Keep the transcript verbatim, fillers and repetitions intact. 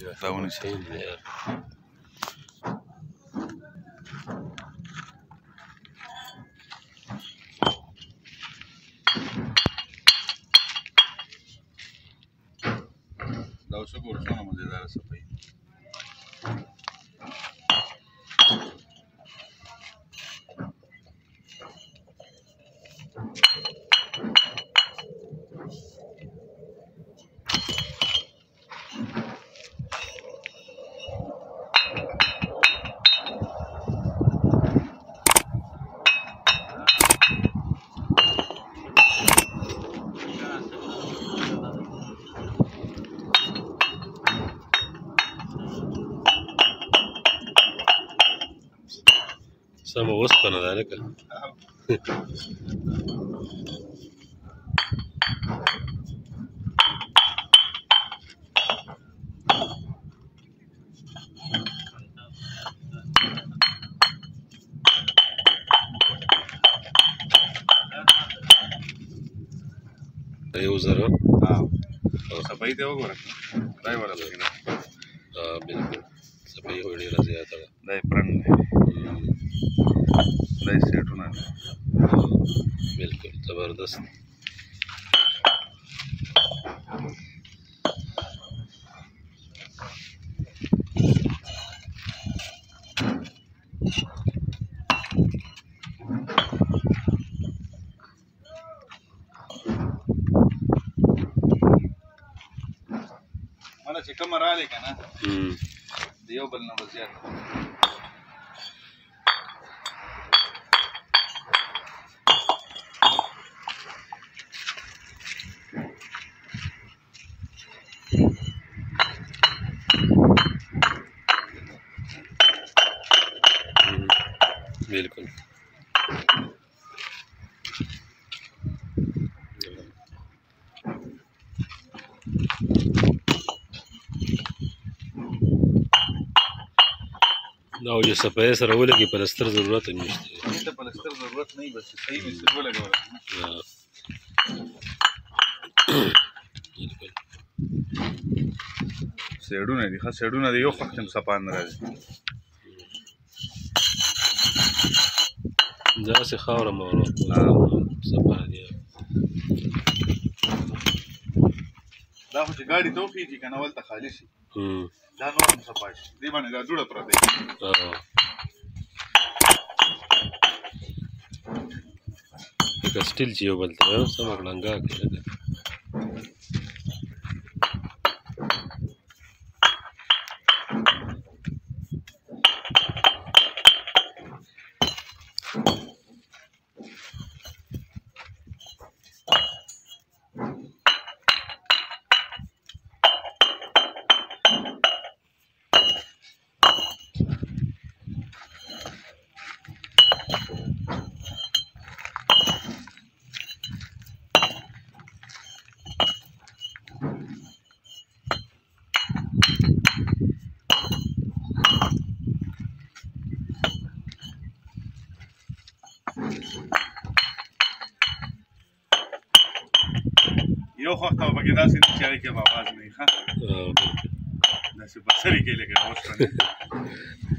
دا ونیسه. دا اوس وګوره څومره مزېداره صفایي. سمه اوسپنه ده لکه یو زره صفایي ته وګوره دا یې وره لري. بلکل صفایي خو ډېره زیاته ده. دا یې پرنټ دی. دا یې سیټونه دي. بلکل زبردست. ماله چې کومه راغلې که نه د یو بل نه به زیات بلکل دا او چې صفایي سره ولګي پلستر ضرورت هم نشته. دې ته پلستر ضرورت نه وي بس صحیح مستر ولګوله. سیډونه دي ښه سیډونه دي یو وخت هم صفا نه راځي. داسې خاوره مه ورو صفا دي. دا خو چې ګاډي ته وخېږي که نه هلته خالي شي دا نور هم صفا شي. دې باندې دا دوړه پرته وي. لکه سټیل چې یو بل ته سمه کړنګا کړي لکه یو وخت به پکې داسې نه چې هغې کې به اواز نه وي ښه داسې په سرې کې لکه اوسپنې